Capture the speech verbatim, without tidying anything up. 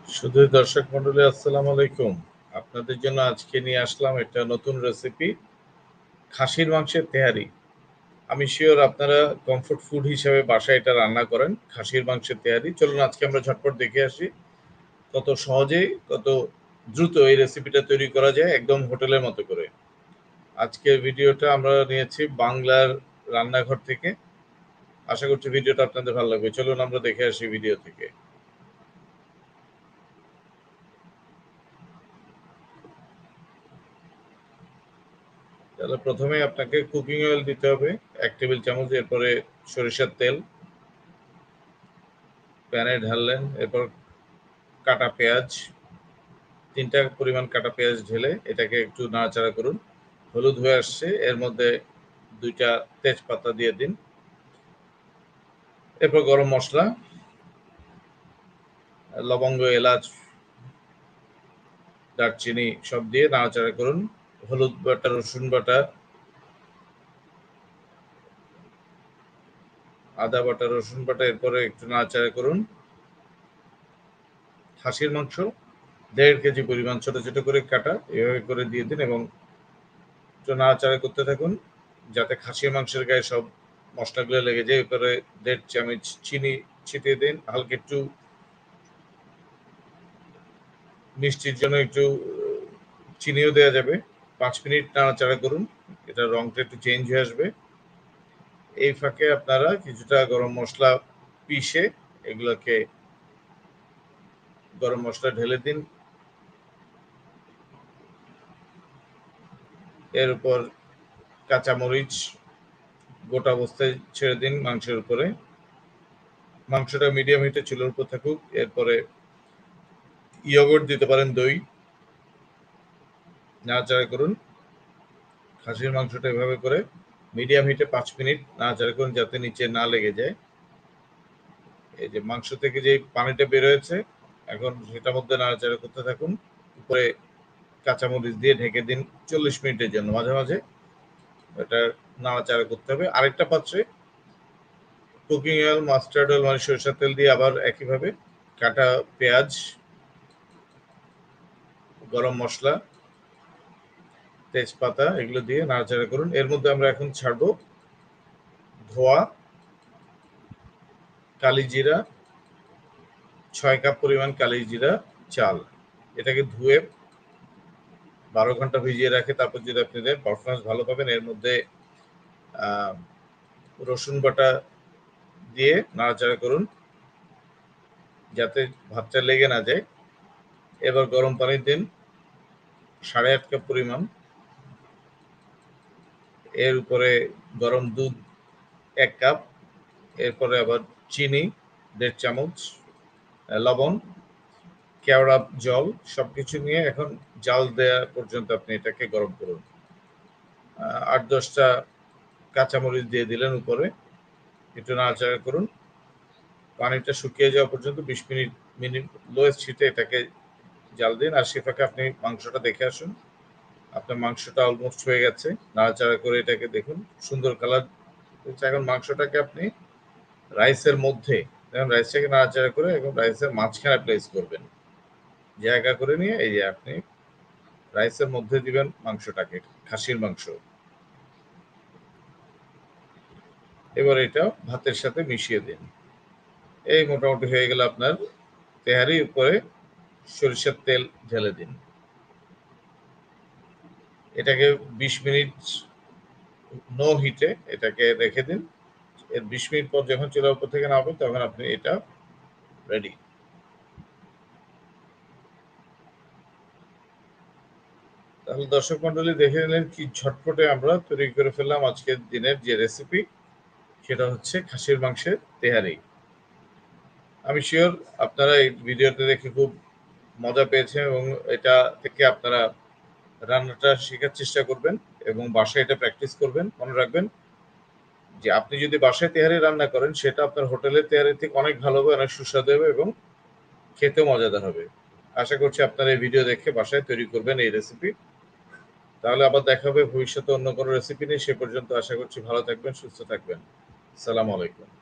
শুধু দর্শক মন্ডলী আসসালামু আলাইকুম। আপনাদের জন্য আজকে নিয়ে আসলাম একটা নতুন রেসিপি, খাসির মাংসের তেহারি। আমি শিওর আপনারা কমফোর্ট ফুড হিসেবে বাসায় এটা রান্না করেন, খাসির মাংসের তেহারি। চলুন আজকে আমরা ঝটপট দেখে আসি কত সহজেই কত দ্রুত এই রেসিপিটা তৈরি করা যায় একদম হোটেলের মতো করে। আজকের ভিডিওটা আমরা নিয়েছি বাংলার রান্নাঘর থেকে। আশা করছি ভিডিওটা আপনাদের ভালো লাগবে। চলুন আমরা দেখে আসি ভিডিও থেকে। তাহলে প্রথমে আপনাকে কুকিং অয়েল দিতে হবে এক টেবিল চামচ, এরপরে সরিষার তেল প্যানে ঢাললেন, এরপর কাটা পেঁয়াজ তিনটা পরিমাণ কাটা পেঁয়াজ ঢেলে এটাকে একটু নাড়াচাড়া করুন। হলুদ হয়ে আসছে, এর মধ্যে দুইটা তেজপাতা দিয়ে দিন, এরপর গরম মশলা, লবঙ্গ, এলাচ, দারচিনি সব দিয়ে নাড়াচাড়া করুন। হলুদ বাটা, রসুন বাটা, আদা বাটা, রসুন বাটা, এরপরে একটু নাড়াচাড়া করুন। খাসির মাংস দেড় কেজি পরিমাণ ছোট ছোট করে কাটা এভাবে করে দিয়ে দিন এবং একটু নাড়াচাড়া করতে থাকুন যাতে খাসির মাংসের গায়ে সব মশলাগুলো লেগে যায়। এরপরে দেড় চামচ চিনি ছিটিয়ে দিন, হালকা একটু মিষ্টির জন্য একটু চিনিও দেওয়া যাবে। পাঁচ মিনিট নাড়াচাড়া করুন, এটা রংটা একটু চেঞ্জ হয়ে আসবে। এই ফাঁকে আপনারা কিছুটা গরম মশলা পিষে এগুলোকে গরম মশলা ঢেলে দিন, এর উপর কাঁচামরিচ গোটা অবস্থায় ছেড়ে দিন মাংসের উপরে। মাংসটা মিডিয়াম হিটে চুলার উপর থাকুক। এরপরে ইয়গর্ট দিতে পারেন, দই, নাড়াচাড়া করুন। খাসির মাংসটা এভাবে করে মিডিয়াম হিটে পাঁচ মিনিট নাড়াচাড়া করুন যাতে নিচে না লেগে যায়। এই যে মাংস থেকে যে পানিটা বের হয়েছে, এখন সেটার মধ্যে নাড়াচাড়া করতে থাকুন। উপরে কাঁচামরিচ দিয়ে ঢেকে দিন চল্লিশ মিনিটের জন্য। মাঝে মাঝে এটা নাড়াচাড়া করতে হবে। আরেকটা পাত্রে কুকিং অয়েল, মাস্টার্ড অয়েল মানে সরিষার তেল দিয়ে আবার একইভাবে কাটা পেঁয়াজ, গরম মশলা, তেজপাতা এগুলো দিয়ে নাড়াচাড়া করুন। এর মধ্যে আমরা এখন ছাড়বো ধোয়া কালি জিরা, ছয় কাপ পরিমাণ কালি জিরা চাল। এটাকে ধুয়ে বারো ঘন্টা ভিজিয়ে রাখে, তারপর যদি আপনি দেন পারফরমেন্স ভালো পাবেন। এর মধ্যে রসুন বাটা দিয়ে নাড়াচাড়া করুন যাতে ভাতটা লেগে না যায়। এবার গরম পানি দিন সাড়ে আট কাপ পরিমাণ, এর উপরে গরম দুধ এক কাপ, এরপরে আবার চিনি দেড় চামচ, লবণ, কেওড়া জল সবকিছু নিয়ে এখন জাল দেওয়া পর্যন্ত আপনি এটাকে গরম করুন। আট দশটা কাঁচামরিচ দিয়ে দিলেন উপরে, একটু নাড়াচাড়া করুন। পানিটা শুকিয়ে যাওয়া পর্যন্ত বিশ মিনিট মিনিট লোয়েস্ট হিটে এটাকে জাল দিন। আর সে ফাঁকে আপনি মাংসটা দেখে আসুন। আপনার মাংসটা অলমোস্ট হয়ে গেছে, নাড়াচাড়া করে এটাকে দেখুন সুন্দর কালার। এখন মাংসটাকে আপনি রাইসের মধ্যে দেখুন, রাইসটাকে নাড়াচাড়া করে এবং রাইসের মাঝখানে প্লেস করবেন, জায়গা করে নিয়ে এই যে আপনি রাইসের মধ্যে দিবেন মাংসটাকে, খাসির মাংস। এবার এটা ভাতের সাথে মিশিয়ে দিন। এই মোটামুটি হয়ে গেল আপনার তেহারি। উপরে সরিষার তেল ঢেলে দিন। এটাকে বিশ মিনিট নো হিটে এটাকে রেখে দিন। এর বিশ মিনিট পর যখন চুলার উপর থেকে নামাবেন তখন আপনি এটা রেডি। তাহলে দর্শক মন্ডলী দেখে নিলেন কি ঝটপটে আমরা তৈরি করে ফেললাম আজকের দিনের যে রেসিপি, সেটা হচ্ছে খাসির মাংসের তেহারি। আমি শিওর আপনারা এই ভিডিওতে দেখে খুব মজা পেয়েছেন এবং এটা থেকে আপনারা রান্নাটা শেখার চেষ্টা করবেন এবং বাসায় এটা প্র্যাকটিস করবেন। মনে রাখবেন যে আপনি যদি বাসায় তেহারি রান্না করেন সেটা আপনার হোটেলের তেহারি থেকে অনেক ভালো হবে, অনেক সুস্বাদু হবে এবং খেতেও মজাদার হবে। আশা করছি আপনারা এই ভিডিও দেখে বাসায় তৈরি করবেন এই রেসিপি। তাহলে আবার দেখা হবে ভবিষ্যতে অন্য কোনো রেসিপি নিয়ে। সে পর্যন্ত আশা করছি ভালো থাকবেন, সুস্থ থাকবেন। আসসালামু আলাইকুম।